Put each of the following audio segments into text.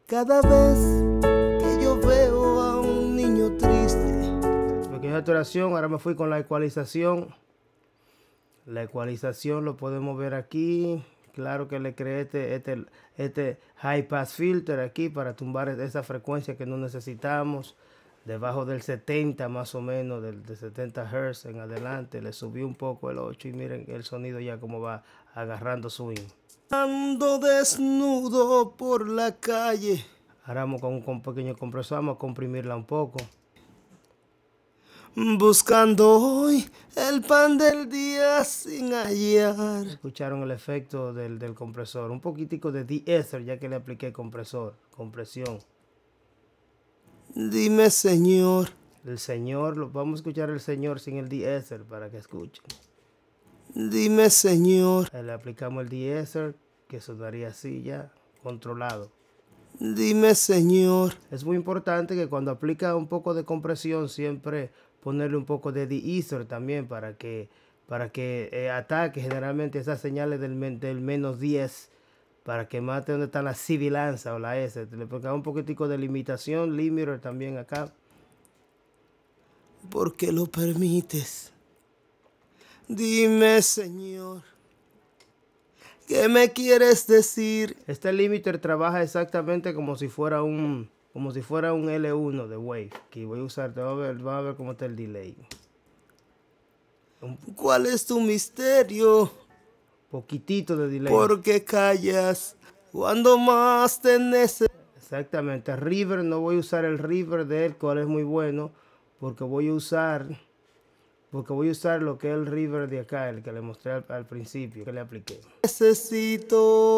Cada vez que yo veo a un niño triste. Pequeña saturación, ahora me fui con la ecualización. La ecualización lo podemos ver aquí. Claro que le creé este high pass filter aquí para tumbar esa frecuencia que no necesitamos. Debajo del 70 más o menos, del 70 Hz en adelante. Le subí un poco el 8 y miren el sonido ya como va agarrando swing. Ando desnudo por la calle. Ahora vamos con un pequeño compresor, vamos a comprimirla un poco. Buscando hoy el pan del día sin hallar. Escucharon el efecto del compresor. Un poquitico de de-esser ya que le apliqué compresión. Dime, Señor. El Señor, vamos a escuchar el Señor sin el de-esser para que escuchen. Dime, Señor. Le aplicamos el de-esser que sonaría así ya, controlado. Dime, Señor. Es muy importante que cuando aplica un poco de compresión siempre ponerle un poco de de-esser también para que ataque generalmente esas señales del menos 10 para que mate donde está la sibilanza o la S. Le pongo un poquitico de limitación, limiter también acá. ¿Por qué lo permites? Dime, Señor. ¿Qué me quieres decir? Este limiter trabaja exactamente como si fuera un L1 de Wave. Que voy a usar, vamos a ver cómo está el delay. ¿Cuál es tu misterio? Poquitito de delay. ¿Por qué callas cuando más te necesito? Exactamente. Reverb, no voy a usar el reverb de él, cual es muy bueno, porque voy a usar lo que es el reverb de acá, el que le mostré al principio, que le apliqué. Necesito.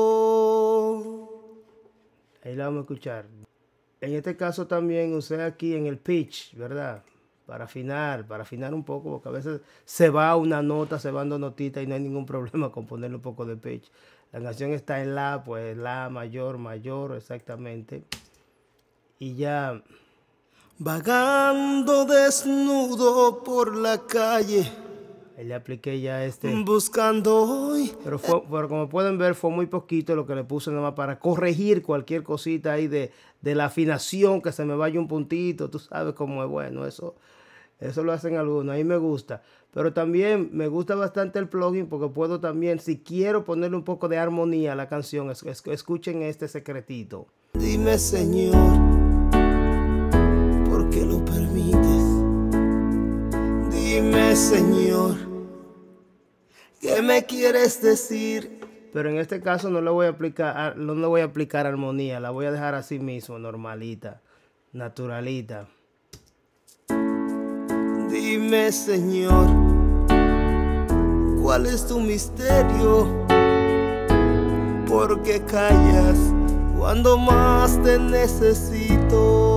Ahí la vamos a escuchar. En este caso también usé aquí en el pitch, ¿verdad? Para afinar un poco, porque a veces se va una nota, se van dos notitas y no hay ningún problema con ponerle un poco de pitch. La canción está en la, pues la mayor, exactamente. Y ya. Vagando desnudo por la calle. Ahí le apliqué ya Buscando hoy. Pero como pueden ver, fue muy poquito lo que le puse nada más para corregir cualquier cosita ahí de la afinación, que se me vaya un puntito. Tú sabes cómo es bueno eso. Eso lo hacen algunos, a mí me gusta. Pero también me gusta bastante el plugin porque puedo también, si quiero ponerle un poco de armonía a la canción, escuchen este secretito. Dime, Señor, ¿por qué lo permites? Dime, Señor, ¿qué me quieres decir? Pero en este caso no le voy a aplicar armonía, la voy a dejar así mismo, normalita, naturalita. Dime, Señor, ¿cuál es tu misterio? ¿Por qué callas cuando más te necesito?